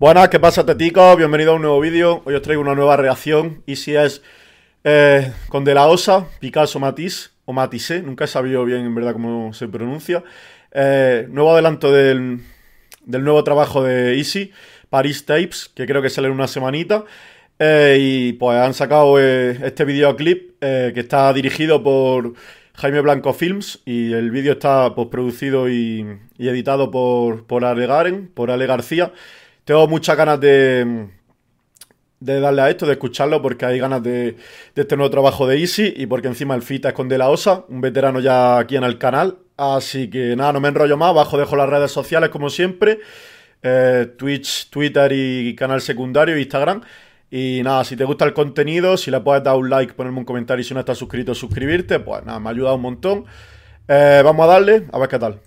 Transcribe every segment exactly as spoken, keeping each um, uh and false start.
Buenas, ¿qué pasa, teticos? Bienvenido a un nuevo vídeo. Hoy os traigo una nueva reacción. Y si es eh, con De La Osa, Picasso Matisse, o Matisse, nunca he sabido bien en verdad cómo se pronuncia. Eh, nuevo adelanto del, del nuevo trabajo de Easy, Paris Tapes, que creo que sale en una semanita. Eh, y pues han sacado eh, este videoclip eh, que está dirigido por Jaime Blanco Films. Y el vídeo está pues, producido y, y editado por, por Ale Garen, por Ale García. Tengo muchas ganas de, de darle a esto, de escucharlo, porque hay ganas de, de este nuevo trabajo de Easy y porque encima el feat es con De La Osa, un veterano ya aquí en el canal. Así que nada, no me enrollo más. Abajo dejo las redes sociales como siempre, eh, Twitch, Twitter y canal secundario, Instagram. Y nada, si te gusta el contenido, si le puedes dar un like, ponerme un comentario y si no estás suscrito, suscribirte, pues nada, me ha ayudado un montón. Eh, vamos a darle, a ver qué tal.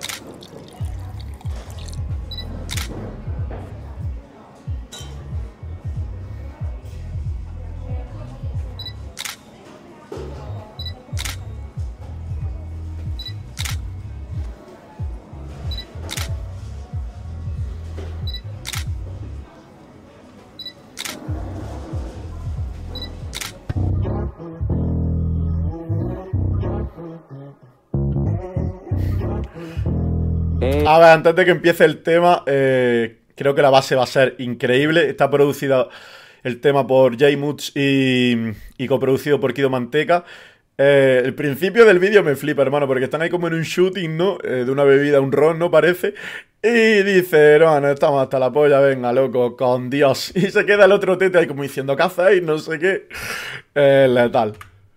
A ver, antes de que empiece el tema, eh, creo que la base va a ser increíble. Está producido el tema por Jay Moods y, y coproducido por Kido Manteca. Eh, el principio del vídeo me flipa, hermano, porque están ahí como en un shooting, ¿no? Eh, de una bebida, un ron, ¿no? Parece. Y dice, hermano, estamos hasta la polla, venga, loco, con Dios. Y se queda el otro tete ahí como diciendo, ¿qué hacéis? No sé qué. Eh, letal.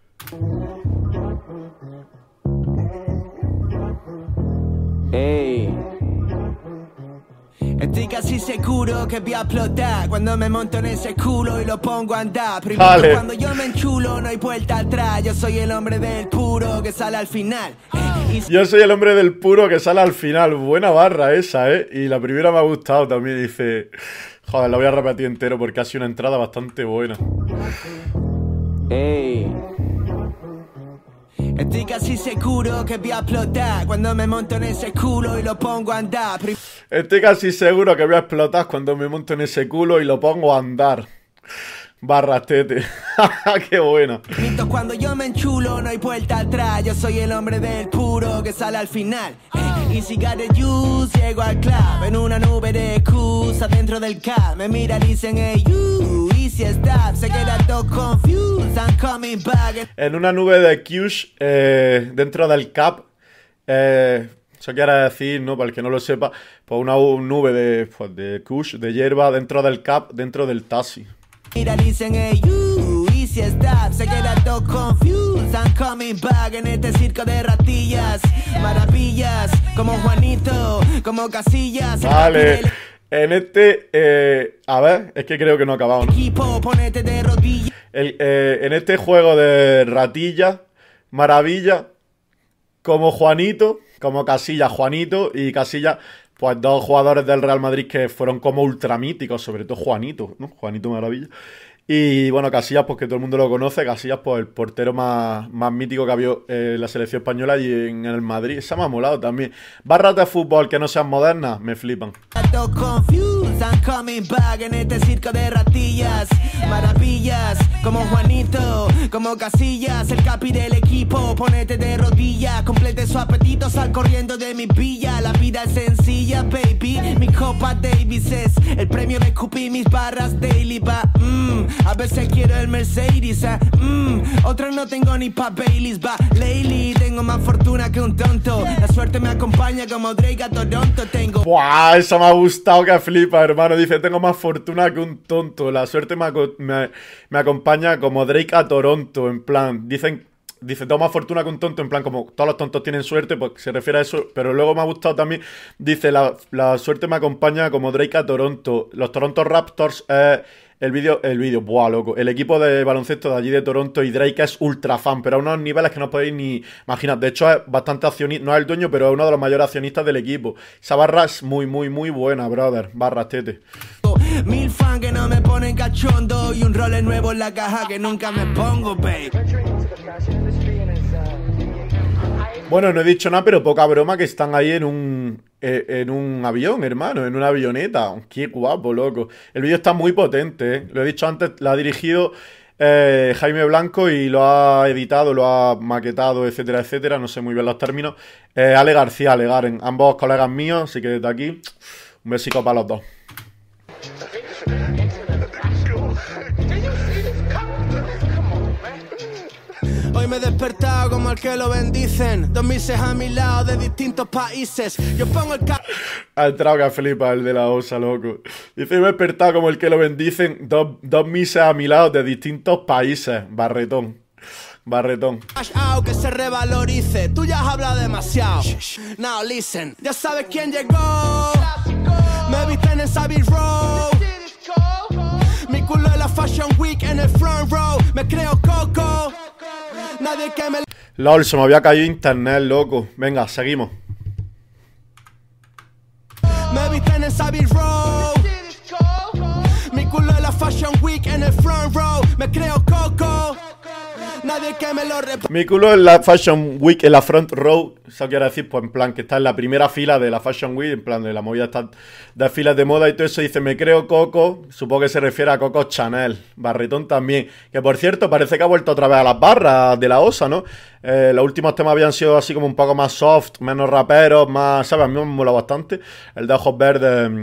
Ey. Estoy casi seguro que voy a explotar cuando me monto en ese culo y lo pongo a andar. Primero vale. Cuando yo me enchulo no hay vuelta atrás. Yo soy el hombre del puro que sale al final. Y... Yo soy el hombre del puro que sale al final. Buena barra esa, ¿eh? Y la primera me ha gustado también. Dice... Joder, la voy a repetir entero porque ha sido una entrada bastante buena. Ey. Estoy casi seguro que voy a explotar cuando me monto en ese culo y lo pongo a andar. Prim Estoy casi seguro que voy a explotar cuando me monto en ese culo y lo pongo a andar. Barra tete. Qué buena. Cuando yo me enchulo no hay vuelta atrás. Yo soy el hombre del puro que sale al final. Y si got the juice, llego al club en una nube de excusa dentro del cab. Me mira, dicen, hey, you, easy stop. Se queda todo confused, I'm coming back. En una nube de Qsh eh, dentro del cab. Eh, eso quiere decir, ¿no? Para el que no lo sepa, pues una nube de, pues, de Kush, de hierba dentro del cab, dentro del taxi. Mira, dicen, hey, you, easy stop. Se queda todo confused, I'm coming back. En este circo de ratillas, maravillas, como Juanito, como Casillas. Vale, en este, eh, a ver, es que creo que no ha acabado, ¿no? Equipo, ponete de rodillas. El, eh, en este juego de ratillas, maravilla, como Juanito, como Casillas, Juanito y Casillas, pues dos jugadores del Real Madrid que fueron como ultramíticos, sobre todo Juanito, ¿no? Juanito Maravilla. Y bueno, Casillas, pues que todo el mundo lo conoce. Casillas, pues el portero más, más mítico que había en la selección española y en el Madrid. Esa me ha molado también. Barras de fútbol que no sean modernas, me flipan. I'm coming back en este circo de ratillas, maravillas, como Juanito, como Casillas, el capi del equipo, ponete de rodillas, complete su apetito, sal corriendo de mi villa, la vida es sencilla, baby, mi copa Davis es el premio de escupir mis barras daily, va, mmm, a veces quiero el Mercedes, eh, mmm, otras no tengo ni pa' Baileys, va, lately, tengo más fortuna que un tonto, la suerte me acompaña como Drake a Toronto, tengo... ¡Buah! Eso me ha gustado que flipa, hermano. Dice, tengo más fortuna que un tonto. La suerte me, me, me acompaña como Drake a Toronto. En plan, dicen, dice, tengo más fortuna que un tonto. En plan, como todos los tontos tienen suerte, pues se refiere a eso. Pero luego me ha gustado también. Dice, la, la suerte me acompaña como Drake a Toronto. Los Toronto Raptors es... Eh, El vídeo, el vídeo, buah, loco. El equipo de baloncesto de allí de Toronto y Drake es ultra fan, pero a unos niveles que no podéis ni imaginar. De hecho, es bastante accionista, no es el dueño, pero es uno de los mayores accionistas del equipo. Esa barra es muy, muy, muy buena, brother. Barra tete. Mil fans que no me ponen cachondo y un role nuevo en la caja que nunca me pongo, babe. Bueno, no he dicho nada, pero poca broma que están ahí en un... eh, en un avión, hermano, en una avioneta. Qué guapo, loco. El vídeo está muy potente, ¿eh? Lo he dicho antes, lo ha dirigido eh, Jaime Blanco y lo ha editado, lo ha maquetado, etcétera, etcétera. No sé muy bien los términos. Eh, Ale García, Ale Garen, ambos colegas míos, así que desde aquí, un besico para los dos. Hoy me he despertado como el que lo bendicen. Dos mises a mi lado de distintos países. Yo pongo el ca... Ha entrado que flipa el de la osa, loco. Dice, me he despertado como el que lo bendicen. Dos, dos mises a mi lado de distintos países. Barretón. Barretón. Que se revalorice. Tú ya has hablado demasiado. Now listen. Ya sabes quién llegó. Me visten en Savile Row. Mi culo en la Fashion Week en el front row. Me creo Coco. Nadie que me... LOL, se me había caído internet, loco. Venga, seguimos. Me visten en Savile Row. Mi culo en la Fashion Week en el front row. Me creo Coco. Nadie que me lo rep... Mi culo en la Fashion Week en la front row. Eso quiere decir, pues en plan, que está en la primera fila de la Fashion Week. En plan, de la movida está de filas de moda y todo eso. Dice, me creo Coco. Supongo que se refiere a Coco Chanel. Barretón también. Que por cierto, parece que ha vuelto otra vez a las barras de la osa, ¿no? Eh, los últimos temas habían sido así como un poco más soft, menos raperos, más, ¿sabes? A mí me mola bastante. El de ojos verdes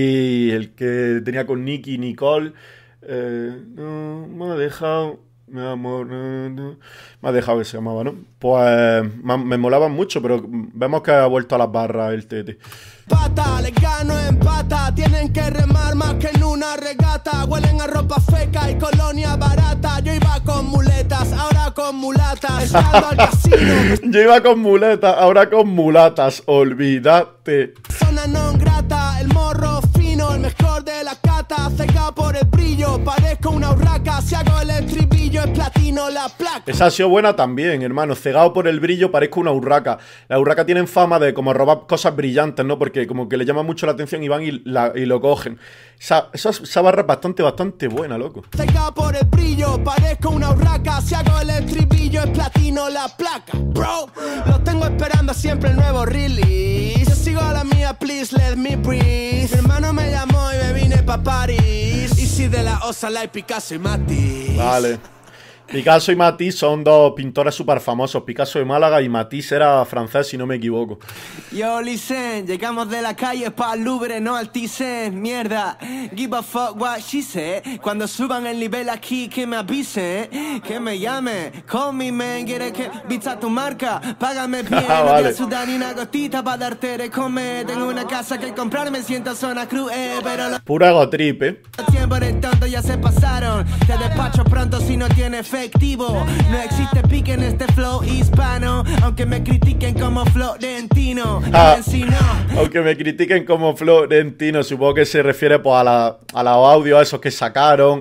y el que tenía con Nicky Nicole. Eh, no, me ha dejado... Mi amor, no, no. Me ha dejado que se llamaba, ¿no? Pues me, me molaban mucho, pero vemos que ha vuelto a las barras el Tete. Pata, les gano en pata. Tienen que remar más que en una regata. Huelen a ropa feca y colonia barata. Yo iba con muletas, ahora con mulatas. Entrando al casino. Yo iba con muletas, ahora con mulatas. Olvídate. Zona non grata, el morro fino, el mejor de la cata. Cega por el brillo, parezco una urraca. Si hago el estribillo es platino la placa. Esa ha sido buena también, hermano. Cegado por el brillo, parezco una urraca. Las urracas tienen fama de como robar cosas brillantes, ¿no? Porque como que le llama mucho la atención y van y, la, y lo cogen. Esa, esa, esa barra es bastante, bastante buena, loco. Cega por el brillo, parezco una urraca. Si hago el estribillo es platino la placa. Bro, los tengo esperando siempre el nuevo release. Yo sigo a la mía, please let me breathe. Mi hermano me llamó y me vine pa' París. Y si de la osa la hay Picasso y Matisse. Vale. Picasso y Matisse son dos pintores súper famosos. Picasso de Málaga y Matisse era francés, si no me equivoco. Yo, listen, llegamos de la calle pa' Louvre, no al Thyssen. Mierda, give a fuck what she said. Cuando suban el nivel aquí, que me avisen. Que me llame, call me man. Quiere que vista tu marca, págame bien. Ah, No vale. voy a sudar ni una gotita pa' darte de comer. Tengo una casa que comprar, me siento zona cruz, eh, pero los Pura egotrip, ¿eh? tiempos de tonto ya se pasaron. Te despacho pronto si no tiene efectivo. No existe pique en este flow hispano. Aunque me critiquen como Florentino. Ah. Y en sí no. Aunque me critiquen como Florentino, supongo que se refiere pues a, la, a los audios esos que sacaron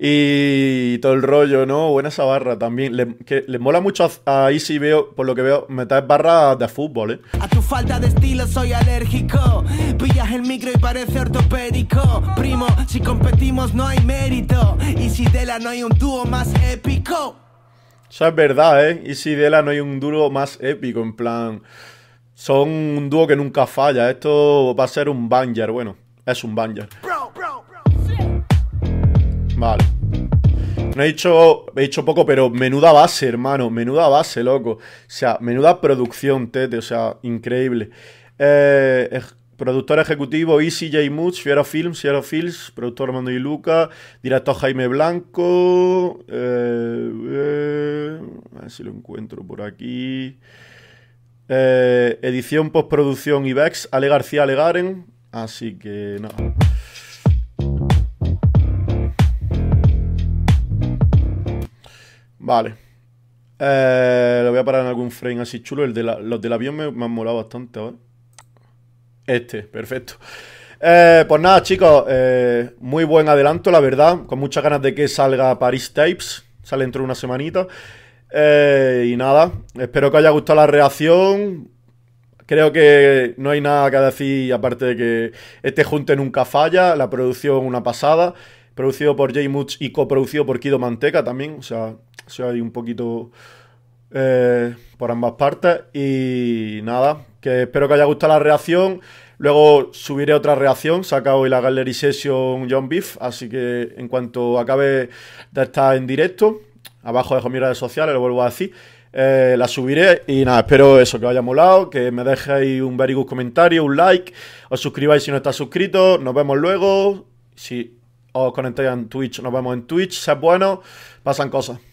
y todo el rollo, ¿no? Buena esa barra también. Le, que, les mola mucho a, a Easy, veo, por lo que veo, meter barras de fútbol, ¿eh? A tu falta de estilo soy alérgico. Pillas el micro y parece ortopédico. Primo, si competimos no hay mérito. Y si de la no hay un dúo más épico. Eso es verdad, ¿eh? Easy y Dela no hay un dúo más épico, en plan... Son un dúo que nunca falla. Esto va a ser un banger, bueno, es un banger. Bro, bro, bro. Vale. No he dicho, he dicho poco, pero menuda base, hermano. Menuda base, loco. O sea, menuda producción, Tete. O sea, increíble. Eh, ej- productor ejecutivo Easy J Moods, Fiero Films, Fiero Films. Productor Armando y Luca. Director Jaime Blanco. Eh, eh, a ver si lo encuentro por aquí. Eh, edición, postproducción y Vex. Ale García, Ale Garen. Así que nada. Vale. Eh, lo voy a parar en algún frame así chulo. El de la- los del avión me, me han molado bastante, a ver. Este, perfecto. Eh, pues nada, chicos, eh, muy buen adelanto, la verdad. Con muchas ganas de que salga Paris Tapes. Sale dentro de una semanita. Eh, y nada, espero que os haya gustado la reacción. Creo que no hay nada que decir aparte de que este junte nunca falla. La producción una pasada. Producido por J Moods y coproducido por Kido Manteca también. O sea, o sea hay un poquito eh, por ambas partes. Y nada, que espero que haya gustado la reacción. Luego subiré otra reacción, saca hoy la Gallery Session John Beef, así que en cuanto acabe de estar en directo, abajo dejo mis redes sociales, lo vuelvo a decir, eh, la subiré y nada, espero eso, que os haya molado, que me dejéis un very good comentario, un like, os suscribáis si no estáis suscritos, nos vemos luego, si os conectáis en Twitch, nos vemos en Twitch, sed buenos, pasan cosas.